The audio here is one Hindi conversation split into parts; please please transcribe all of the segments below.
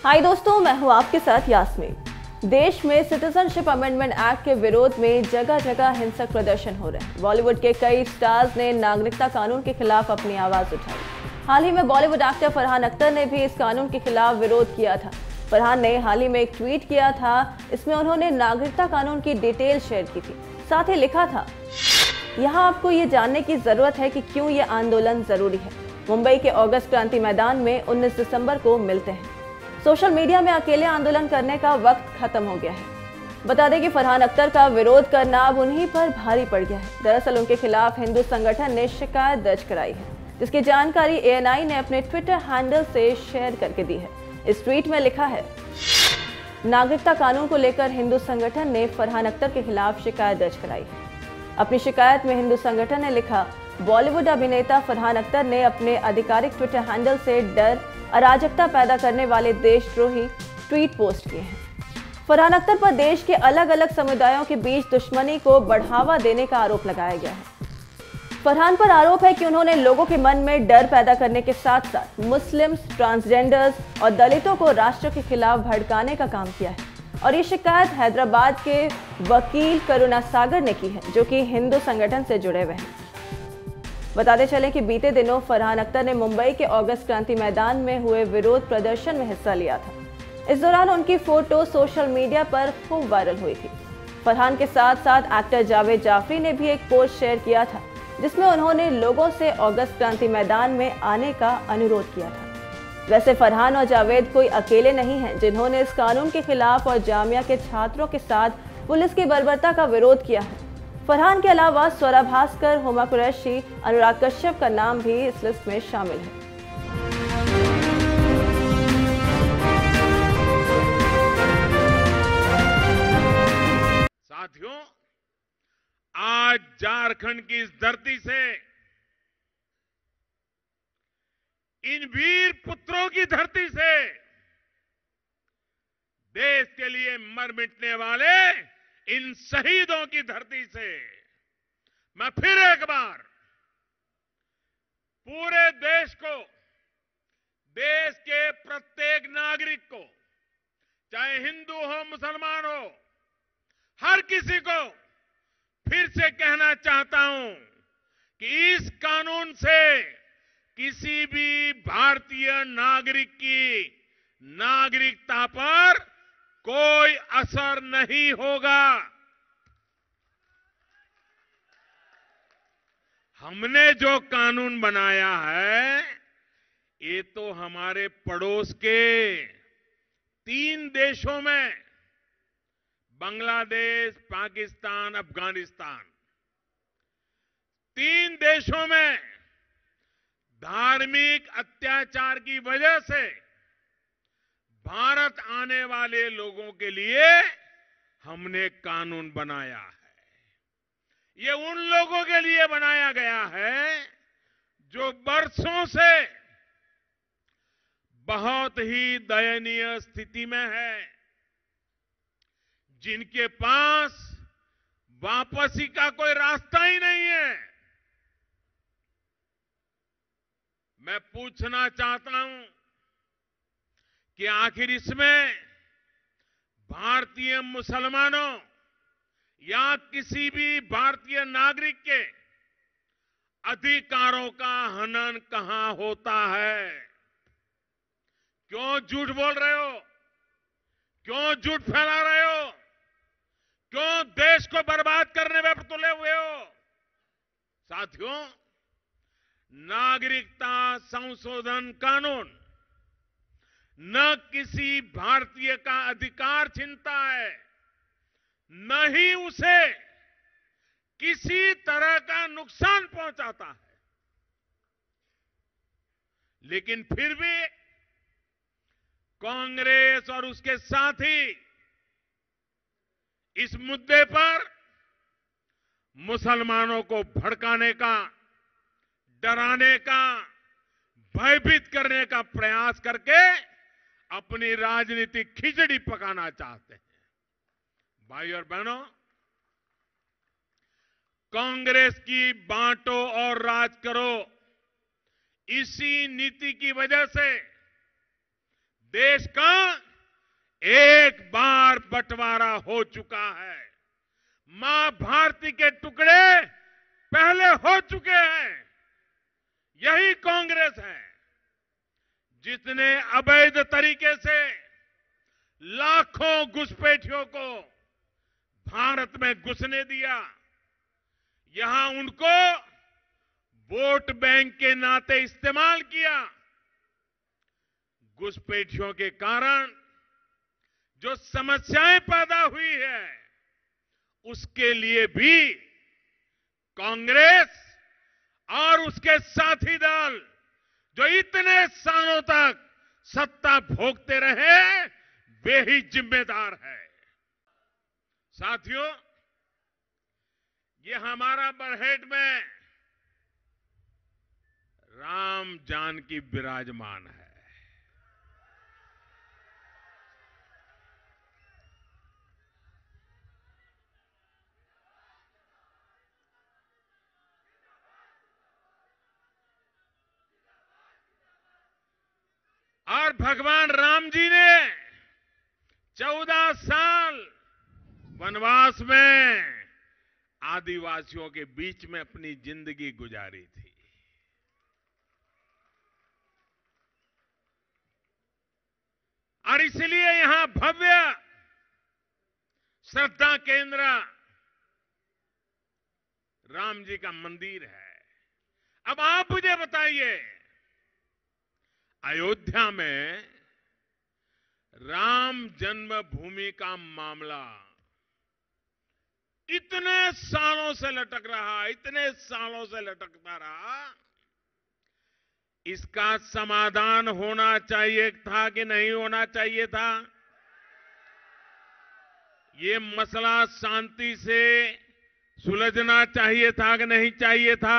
हाय दोस्तों, मैं हूं आपके साथ यास्मीन। देश में सिटीजनशिप अमेंडमेंट एक्ट के विरोध में जगह जगह हिंसक प्रदर्शन हो रहे हैं। बॉलीवुड के कई स्टार्स ने नागरिकता कानून के खिलाफ अपनी आवाज उठाई। हाल ही में बॉलीवुड एक्टर फरहान अख्तर ने भी इस कानून के खिलाफ विरोध किया था। फरहान ने हाल ही में एक ट्वीट किया था। इसमें उन्होंने नागरिकता कानून की डिटेल शेयर की थी। साथ ही लिखा था, यहाँ आपको ये जानने की जरूरत है कि क्यों ये आंदोलन जरूरी है। मुंबई के ऑगस्ट क्रांति मैदान में 19 दिसंबर को मिलते हैं। सोशल मीडिया में अकेले आंदोलन करने का वक्त खत्म हो गया है। बता दें कि फरहान अख्तर का विरोध करना अब उन्हीं पर भारी पड़ गया है। दरअसल उनके खिलाफ हिंदू संगठन ने शिकायत दर्ज कराई है, जिसकी जानकारी ANI ने अपने ट्विटर हैंडल से शेयर करके दी है। इस ट्वीट में लिखा है, नागरिकता कानून को लेकर हिंदू संगठन ने फरहान अख्तर के खिलाफ शिकायत दर्ज कराई है। अपनी शिकायत में हिंदू संगठन ने लिखा, बॉलीवुड अभिनेता फरहान अख्तर ने अपने आधिकारिक ट्विटर हैंडल से डर, अराजकता पैदा करने वाले देशद्रोही ट्वीट पोस्ट किए हैं। फरहान अख्तर पर देश के अलग अलग समुदायों के बीच दुश्मनी को बढ़ावा देने का आरोप लगाया गया है। फरहान पर आरोप है कि उन्होंने लोगों के मन में डर पैदा करने के साथ साथ मुस्लिम्स, ट्रांसजेंडर्स और दलितों को राष्ट्र के खिलाफ भड़काने का काम किया है। और ये शिकायत हैदराबाद के वकील करुणा सागर ने की है, जो कि हिंदू संगठन से जुड़े हुए हैं। बताते चलें कि बीते दिनों फरहान अख्तर ने मुंबई के ऑगस्ट क्रांति मैदान में हुए विरोध प्रदर्शन में हिस्सा लिया था। इस दौरान उनकी फोटो सोशल मीडिया पर खूब वायरल हुई थी। फरहान के साथ साथ एक्टर जावेद जाफरी ने भी एक पोस्ट शेयर किया था, जिसमें उन्होंने लोगों से ऑगस्ट क्रांति मैदान में आने का अनुरोध किया था। वैसे फरहान और जावेद कोई अकेले नहीं हैं जिन्होंने इस कानून के खिलाफ और जामिया के छात्रों के साथ पुलिस की बर्बरता का विरोध किया है। फरहान के अलावा स्वरा भास्कर, हुमा कुरैशी, अनुराग कश्यप का नाम भी इस लिस्ट में शामिल है। साथियों, आज झारखंड की इस धरती से, इन वीर पुत्रों की धरती से, देश के लिए मर मिटने वाले इन शहीदों की धरती से मैं फिर एक बार पूरे देश को, देश के प्रत्येक नागरिक को, चाहे हिंदू हो मुसलमान हो, हर किसी को फिर से कहना चाहता हूं कि इस कानून से किसी भी भारतीय नागरिक की नागरिकता पर कोई असर नहीं होगा। हमने जो कानून बनाया है, ये तो हमारे पड़ोस के 3 देशों में, बांग्लादेश, पाकिस्तान, अफगानिस्तान, 3 देशों में धार्मिक अत्याचार की वजह से भारत आने वाले लोगों के लिए हमने कानून बनाया है। ये उन लोगों के लिए बनाया गया है जो बरसों से बहुत ही दयनीय स्थिति में है, जिनके पास वापसी का कोई रास्ता ही नहीं है। मैं पूछना चाहता हूं कि आखिर इसमें भारतीय मुसलमानों या किसी भी भारतीय नागरिक के अधिकारों का हनन कहां होता है? क्यों झूठ बोल रहे हो? क्यों झूठ फैला रहे हो? क्यों देश को बर्बाद करने में तुले हुए हो? साथियों, नागरिकता संशोधन कानून न किसी भारतीय का अधिकार छीनता है, न ही उसे किसी तरह का नुकसान पहुंचाता है। लेकिन फिर भी कांग्रेस और उसके साथी इस मुद्दे पर मुसलमानों को भड़काने का, डराने का, भयभीत करने का प्रयास करके अपनी राजनीतिक खिचड़ी पकाना चाहते हैं। भाई और बहनों, कांग्रेस की बांटो और राज करो, इसी नीति की वजह से देश का एक बार बंटवारा हो चुका है। मां भारती के टुकड़े पहले हो चुके हैं। यही कांग्रेस है जिसने अवैध तरीके से लाखों घुसपैठियों को भारत में घुसने दिया। यहां उनको वोट बैंक के नाते इस्तेमाल किया। घुसपैठियों के कारण जो समस्याएं पैदा हुई है, उसके लिए भी कांग्रेस और उसके साथी दल जो इतने सालों तक सत्ता भोगते रहे, वे ही जिम्मेदार है। साथियों, ये हमारा बरहेट में राम जानकी विराजमान है। और भगवान राम जी ने 14 साल वनवास में आदिवासियों के बीच में अपनी जिंदगी गुजारी थी। और इसलिए यहां भव्य श्रद्धा केंद्र राम जी का मंदिर है। अब आप मुझे बताइए, अयोध्या में राम जन्मभूमि का मामला इतने सालों से लटक रहा, इतने सालों से लटकता रहा, इसका समाधान होना चाहिए था कि नहीं होना चाहिए था? ये मसला शांति से सुलझना चाहिए था कि नहीं चाहिए था?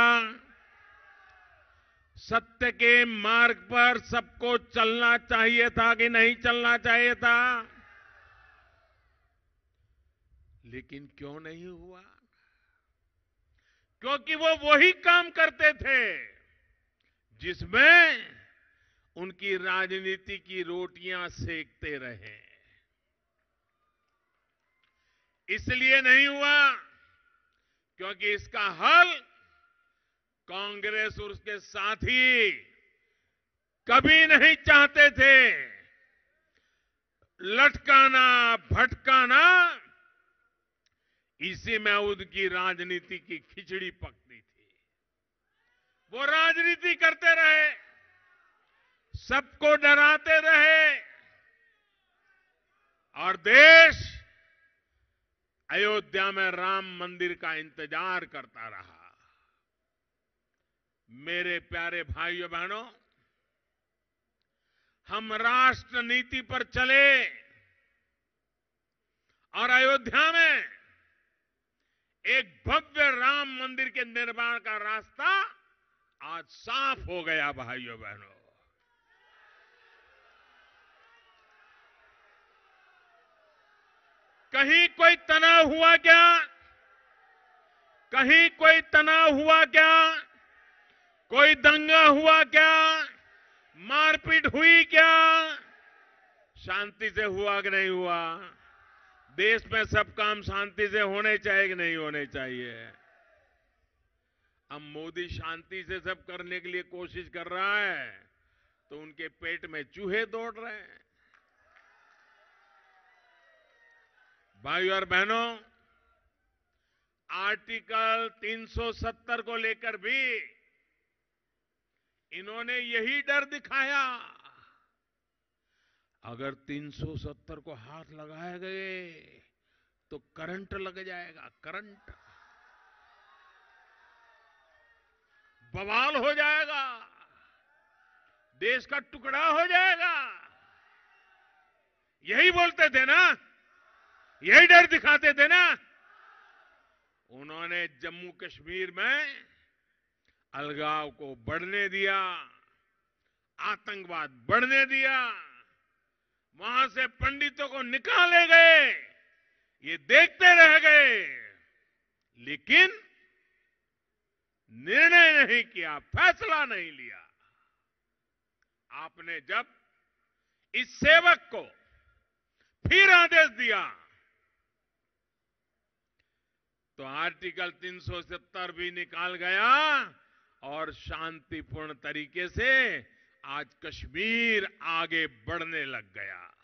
सत्य के मार्ग पर सबको चलना चाहिए था कि नहीं चलना चाहिए था? लेकिन क्यों नहीं हुआ? क्योंकि वो वही काम करते थे जिसमें उनकी राजनीति की रोटियां सेकते रहे। इसलिए नहीं हुआ क्योंकि इसका हल कांग्रेस और उसके साथी कभी नहीं चाहते थे। लटकाना, भटकाना, इसी में उनकी राजनीति की खिचड़ी पकती थी। वो राजनीति करते रहे, सबको डराते रहे और देश अयोध्या में राम मंदिर का इंतजार करता रहा। मेरे प्यारे भाइयों बहनों, हम राष्ट्र नीति पर चले और अयोध्या में एक भव्य राम मंदिर के निर्माण का रास्ता आज साफ हो गया। भाइयों बहनों, कहीं कोई तनाव हुआ क्या? कहीं कोई तनाव हुआ क्या? कोई दंगा हुआ क्या? मारपीट हुई क्या? शांति से हुआ कि नहीं हुआ? देश में सब काम शांति से होने चाहिए कि नहीं होने चाहिए? अब मोदी शांति से सब करने के लिए कोशिश कर रहा है तो उनके पेट में चूहे दौड़ रहे हैं। भाइयों और बहनों, आर्टिकल 370 को लेकर भी इन्होंने यही डर दिखाया। अगर 370 को हाथ लगाए गए तो करंट लग जाएगा, करंट, बवाल हो जाएगा, देश का टुकड़ा हो जाएगा। यही बोलते थे ना, यही डर दिखाते थे ना। उन्होंने जम्मू कश्मीर में अलगाव को बढ़ने दिया, आतंकवाद बढ़ने दिया, वहां से पंडितों को निकाले गए, ये देखते रह गए, लेकिन निर्णय नहीं किया, फैसला नहीं लिया। आपने जब इस सेवक को फिर आदेश दिया तो आर्टिकल 370 भी निकाल गया और शांतिपूर्ण तरीके से आज कश्मीर आगे बढ़ने लग गया।